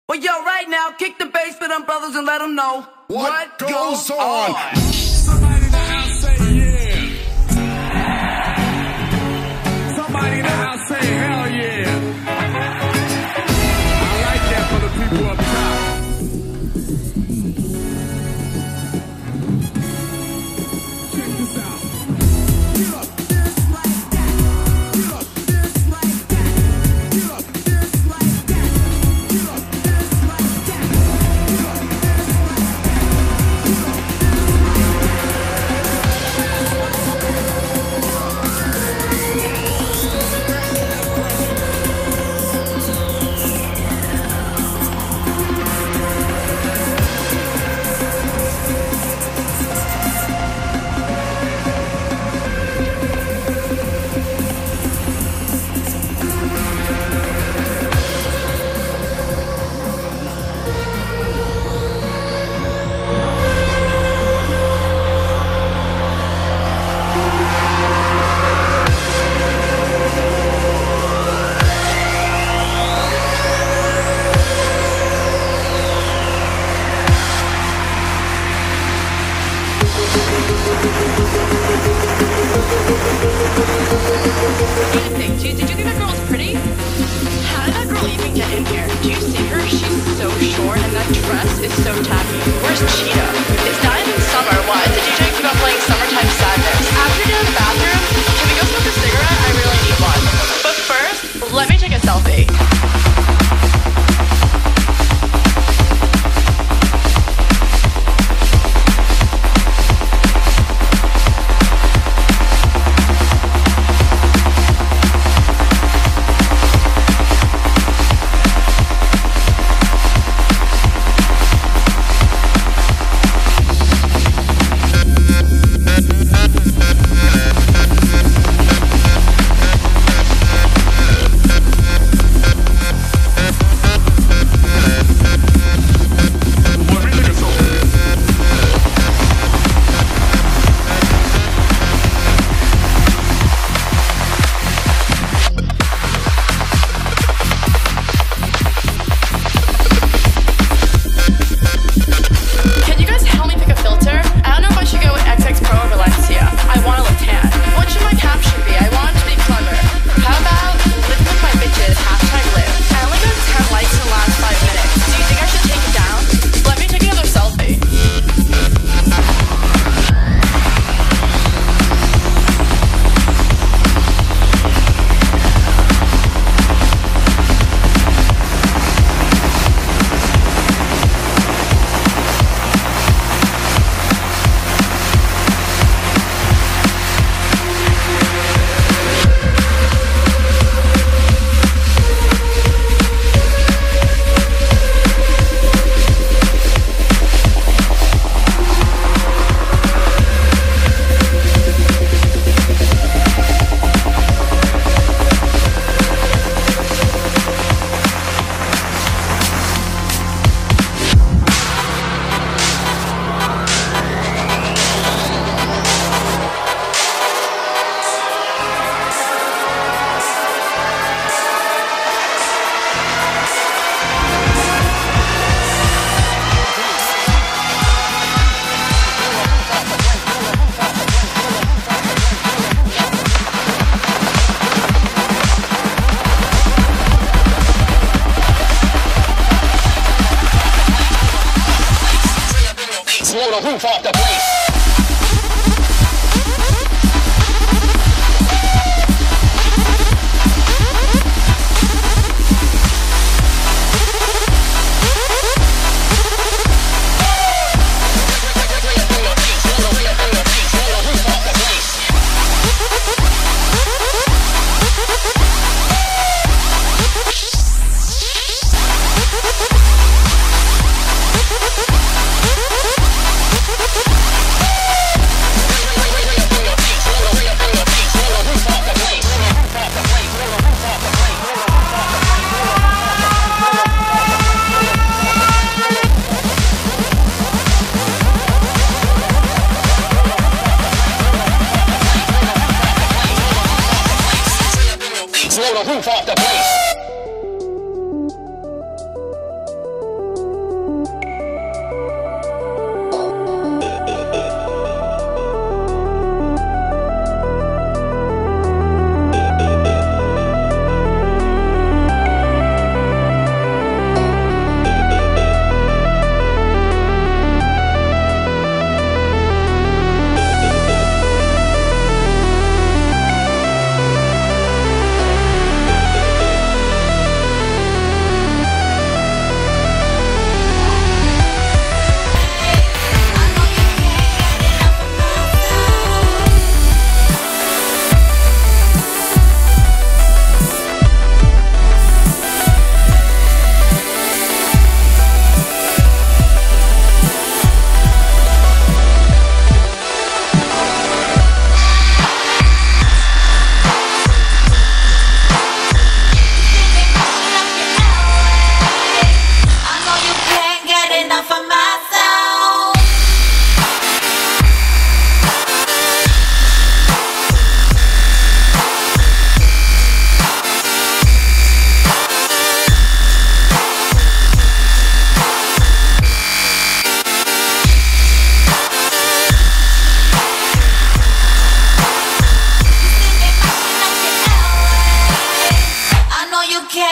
Well, yo, right now, kick the bass for them brothers and let them know what goes on. Somebody in the house say yeah. Somebody in the house say hell yeah. I like that for the people up top. Check this out. Get up, just like that. Get up, just like that. Get up, just like that. Get up, just like that. Get up, just Did you think that girl was pretty? How did that girl even get in here? Do you see her? She's so short and that dress is so tacky. Where's Cheetah? It's not even summer. Why is the DJ keep on playing Summertime Sadness? After you're in the bathroom, can we go smoke a cigarette? I really need one. But first, let me take a selfie. Blow the roof off the place. Blow the roof off the place.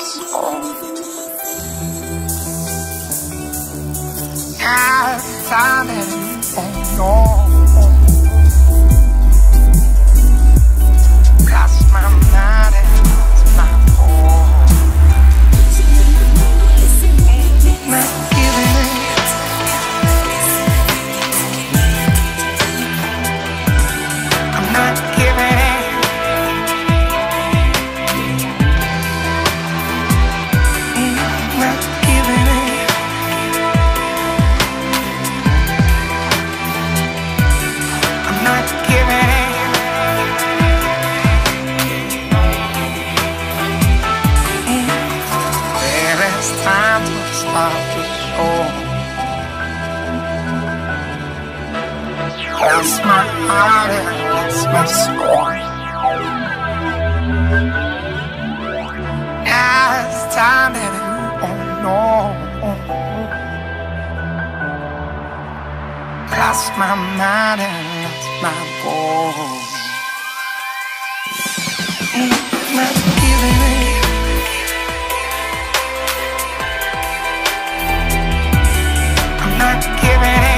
That's my heart and that's my soul. Now it's time that you won't know. That's my mind and that's my goal. Not giving it. I'm not giving it.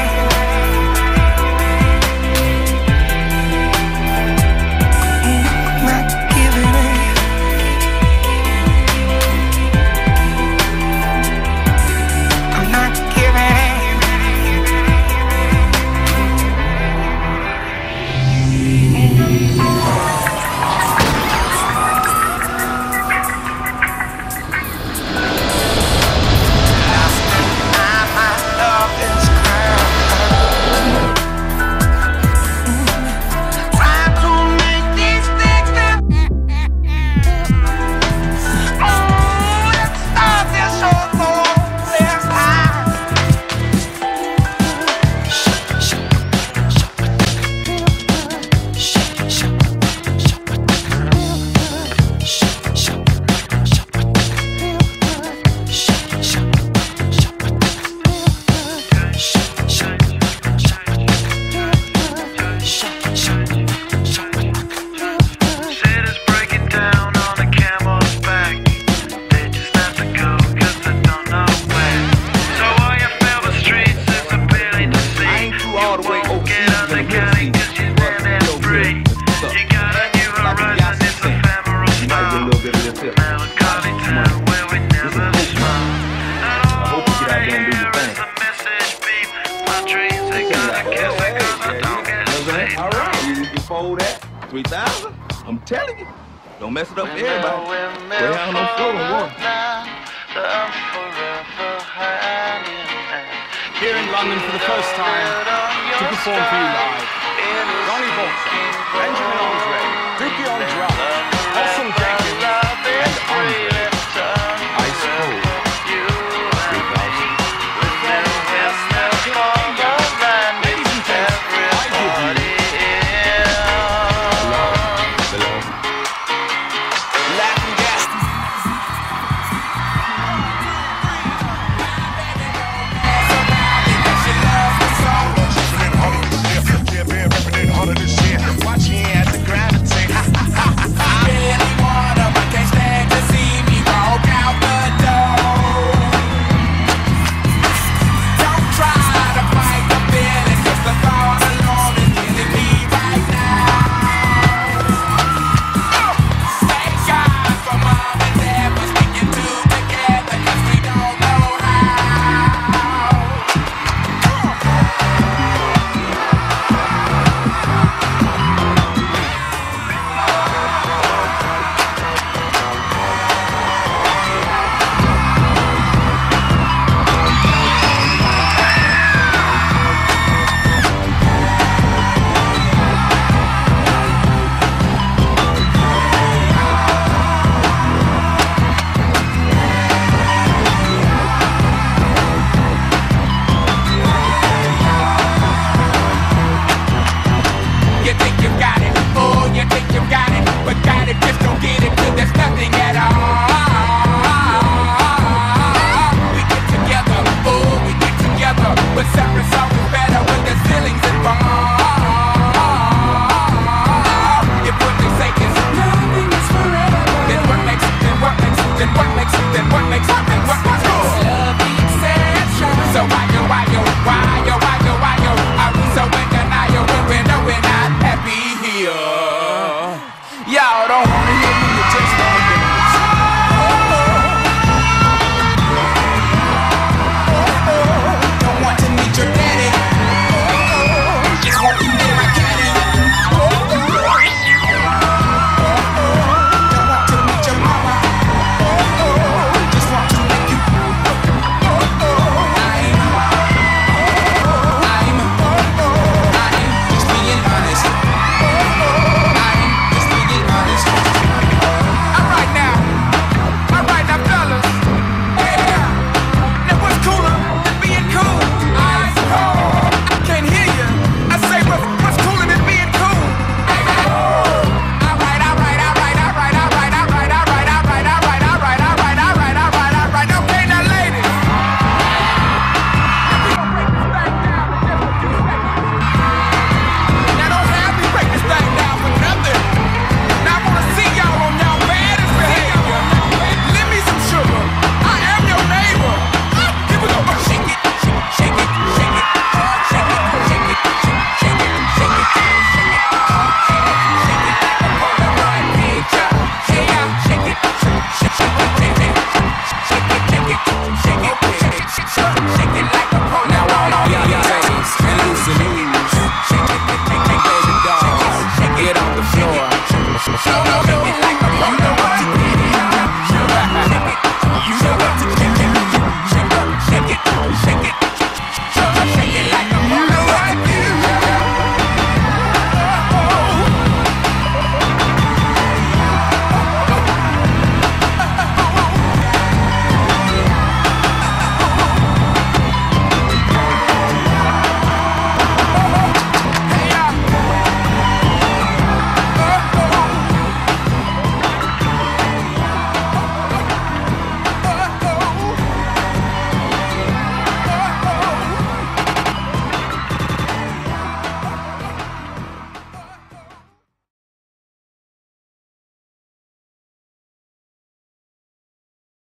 I'm telling you, don't mess it up for everybody. Go down on floor and walk. Here in London for the first time to perform for you live. Ronnie Vulture, Benjamin Andre, Dookie on drums, Austin Jenkins, and Andre. Ice Cold. 3000. Ladies and gents, I give you Watching as the ground then what makes up their